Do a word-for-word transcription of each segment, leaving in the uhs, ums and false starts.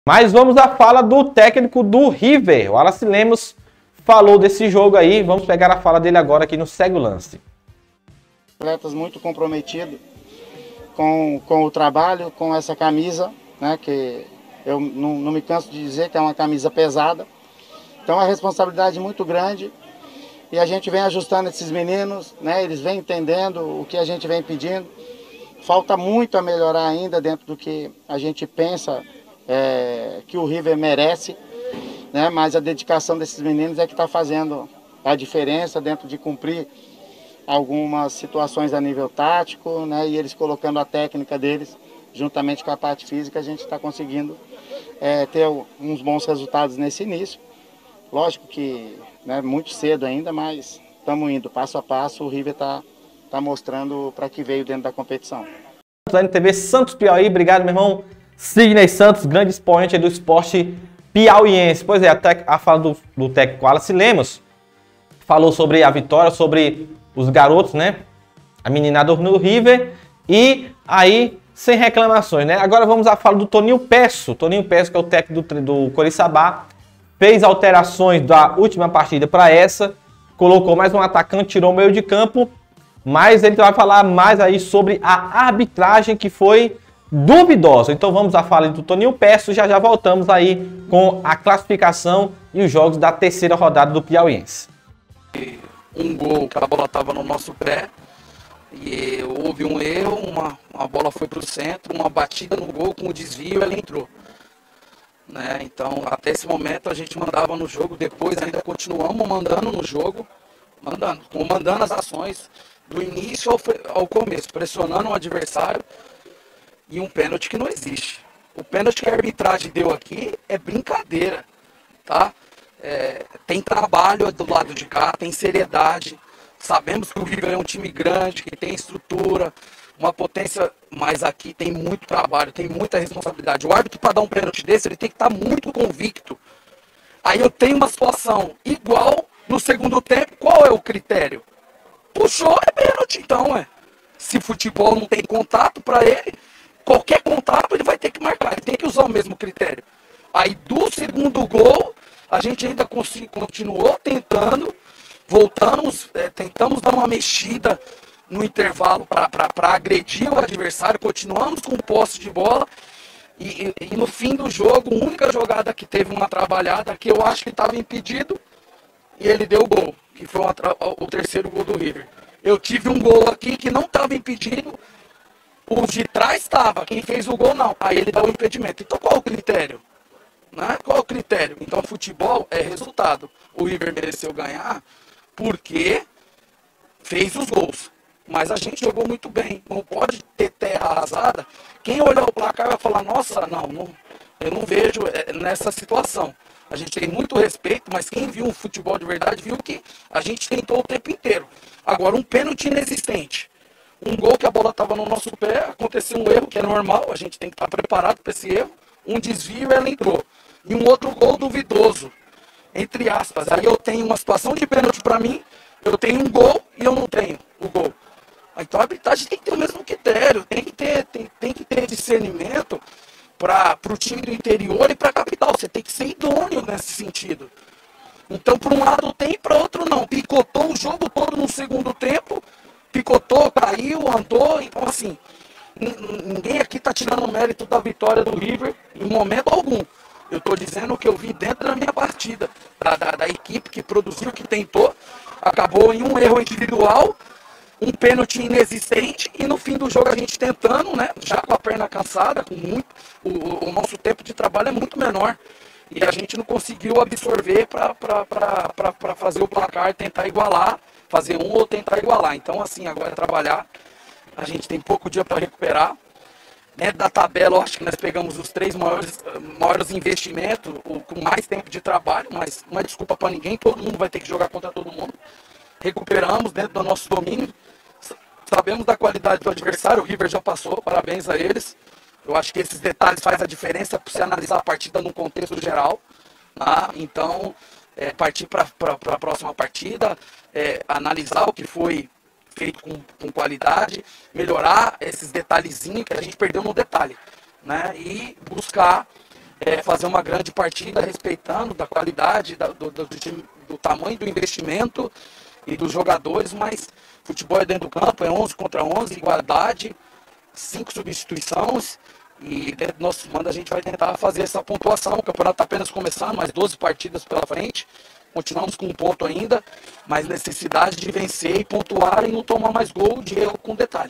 Mas vamos à fala do técnico do River. O Wallace Lemos falou desse jogo aí. Vamos pegar a fala dele agora aqui no Segue o Lance. Atletas muito comprometidos com, com o trabalho, com essa camisa, né, que eu não, não me canso de dizer que é uma camisa pesada. Então é uma responsabilidade muito grande e a gente vem ajustando esses meninos, né, eles vêm entendendo o que a gente vem pedindo. Falta muito a melhorar ainda dentro do que a gente pensa é, que o River merece, né, mas a dedicação desses meninos é que está fazendo a diferença dentro de cumprir algumas situações a nível tático, né, e eles colocando a técnica deles, juntamente com a parte física, a gente está conseguindo é, ter uns bons resultados nesse início. Lógico que né, muito cedo ainda, mas estamos indo passo a passo, o River está tá mostrando para que veio dentro da competição. N T V Santos Piauí, obrigado meu irmão Sidney Santos, grande expoente do esporte piauiense. Pois é, até a fala do, do técnico Wallace Lemos falou sobre a vitória, sobre os garotos, né? A meninada no River. E aí, sem reclamações, né? Agora vamos à fala do Toninho Peço. Toninho Peço, que é o técnico do, do Coriçaba, fez alterações da última partida para essa. Colocou mais um atacante, tirou o meio de campo. Mas ele vai falar mais aí sobre a arbitragem que foi duvidosa. Então vamos à fala do Toninho Peço. Já já voltamos aí com a classificação e os jogos da terceira rodada do Piauiense. Um gol que a bola estava no nosso pé e houve um erro, uma, uma bola foi para o centro, uma batida no gol com o desvio, ela entrou, né? Então até esse momento a gente mandava no jogo, depois ainda continuamos mandando no jogo, mandando, comandando as ações do início ao, ao começo, pressionando o adversário, e um pênalti que não existe. O pênalti que a arbitragem deu aqui é brincadeira, tá? É, tem trabalho do lado de cá, tem seriedade. Sabemos que o River é um time grande, que tem estrutura, uma potência, mas aqui tem muito trabalho, tem muita responsabilidade. O árbitro, para dar um pênalti desse, ele tem que estar muito convicto. Aí eu tenho uma situação igual no segundo tempo, qual é o critério? Puxou, é pênalti, então, é. Se futebol não tem contato para ele, qualquer contato ele vai ter que marcar, ele tem que usar o mesmo critério. Aí do segundo gol, a gente ainda continuou tentando, voltamos, é, tentamos dar uma mexida no intervalo para agredir o adversário, continuamos com posse de bola, e, e, e no fim do jogo, a única jogada que teve uma trabalhada, que eu acho que estava impedido, e ele deu o gol, que foi uma, o terceiro gol do River. Eu tive um gol aqui que não estava impedido, o de trás estava, quem fez o gol não, aí ele dá o impedimento. Então qual o critério? Né? Qual é o critério? Então, futebol é resultado. O River mereceu ganhar porque fez os gols. Mas a gente jogou muito bem. Não pode ter terra arrasada. Quem olhar o placar vai falar, nossa, não, não eu não vejo nessa situação. A gente tem muito respeito, mas quem viu um futebol de verdade viu que a gente tentou o tempo inteiro. Agora, um pênalti inexistente. Um gol que a bola estava no nosso pé, aconteceu um erro que é normal, a gente tem que estar preparado para esse erro. Um desvio, ela entrou. E um outro gol duvidoso, entre aspas. Aí eu tenho uma situação de pênalti para mim, eu tenho um gol e eu não tenho o gol. Então a arbitragem tem que ter o mesmo critério, tem que ter, tem, tem que ter discernimento para o time do interior e para a capital. Você tem que ser idôneo nesse sentido. Então, por um lado tem, para outro não. Picotou o jogo todo no segundo tempo, picotou, caiu, andou. Então, assim, ninguém aqui está tirando o mérito da vitória do River em momento algum. Eu estou dizendo o que eu vi dentro da minha partida, da, da, da equipe que produziu, que tentou, acabou em um erro individual, um pênalti inexistente, e no fim do jogo a gente tentando, né, já com a perna cansada, com muito, o, o nosso tempo de trabalho é muito menor, e a gente não conseguiu absorver para fazer o placar, tentar igualar, fazer um ou tentar igualar. Então, assim, agora é trabalhar, a gente tem pouco dia para recuperar. Dentro da tabela, eu acho que nós pegamos os três maiores, maiores investimentos, com mais tempo de trabalho, mas não é desculpa para ninguém, todo mundo vai ter que jogar contra todo mundo. Recuperamos dentro do nosso domínio, sabemos da qualidade do adversário, o River já passou, parabéns a eles. Eu acho que esses detalhes fazem a diferença para você analisar a partida num contexto geral. Tá? Então, é, partir para a próxima partida, é, analisar o que foi feito com, com qualidade, melhorar esses detalhezinhos que a gente perdeu no detalhe, né? E buscar é, fazer uma grande partida, respeitando da qualidade, da, do, do, do, do tamanho do investimento e dos jogadores, mas futebol é dentro do campo, é onze contra onze, igualdade, cinco substituições, e dentro do nosso mando a gente vai tentar fazer essa pontuação. O campeonato está apenas começando, mais doze partidas pela frente, continuamos com um ponto ainda, mas necessidade de vencer e pontuar e não tomar mais gol de erro com detalhe.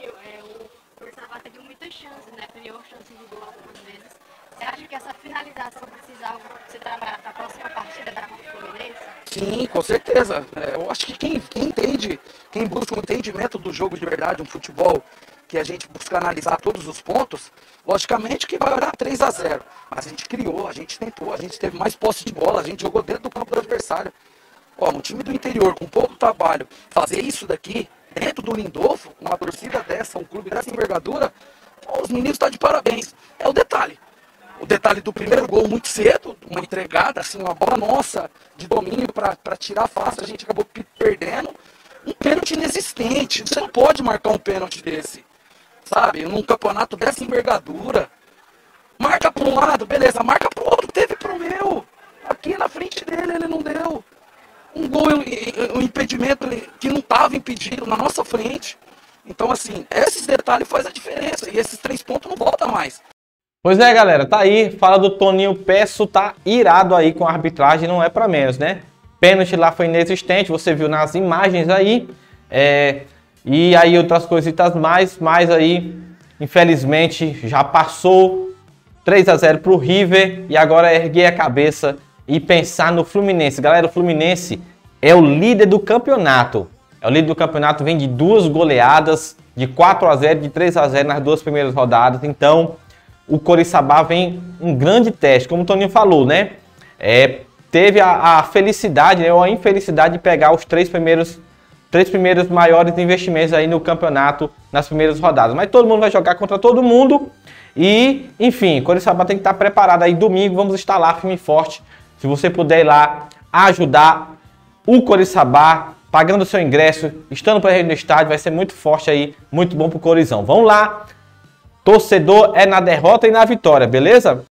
O Cuiabá teve muitas chances, né? Criou chances de gol algumas vezes. Você acha que essa finalização precisa algo ser trabalhado para a próxima partida da Copa Fluminense? Sim, com certeza. É, eu acho que quem, quem entende, quem busca um entendimento do jogo de verdade, um futebol que a gente busca analisar todos os pontos, logicamente que vai olhar três a zero. Mas a gente criou, a gente tentou, a gente teve mais posse de bola, a gente jogou dentro do campo do adversário. Ó, um time do interior com pouco trabalho, fazer isso daqui, dentro do Lindolfo, com uma torcida dessa, um clube dessa envergadura, ó, os meninos estão de parabéns. É o detalhe. O detalhe do primeiro gol muito cedo, uma entregada, assim, uma bola nossa de domínio para tirar fácil, a gente acabou perdendo. Um pênalti inexistente. Você não pode marcar um pênalti desse, sabe? Num campeonato dessa envergadura. Marca para um lado, beleza, marca para o outro. Teve para o meu. Aqui na frente dele ele não deu. Um gol, um impedimento que não estava impedido na nossa frente. Então, assim, esses detalhes fazem a diferença. E esses três pontos não voltam mais. Pois é, galera, tá aí, fala do Toninho Peço, tá irado aí com a arbitragem, não é pra menos, né? Pênalti lá foi inexistente, você viu nas imagens aí, é, e aí outras coisitas mais, mas aí, infelizmente, já passou três a zero pro River, e agora é erguer a cabeça e pensar no Fluminense. Galera, o Fluminense é o líder do campeonato, é o líder do campeonato, vem de duas goleadas, de quatro a zero, de três a zero nas duas primeiras rodadas, então o Coriçaba vem um grande teste, como o Toninho falou, né? É, teve a, a felicidade, né, ou a infelicidade de pegar os três primeiros, três primeiros maiores investimentos aí no campeonato nas primeiras rodadas. Mas todo mundo vai jogar contra todo mundo e, enfim, o Coriçaba tem que estar preparado aí. Domingo vamos estar lá firme e forte. Se você puder ir lá ajudar o Coriçaba, pagando o seu ingresso, estando para no estádio, vai ser muito forte aí, muito bom pro Corizão. Vamos lá! Torcedor é na derrota e na vitória, beleza?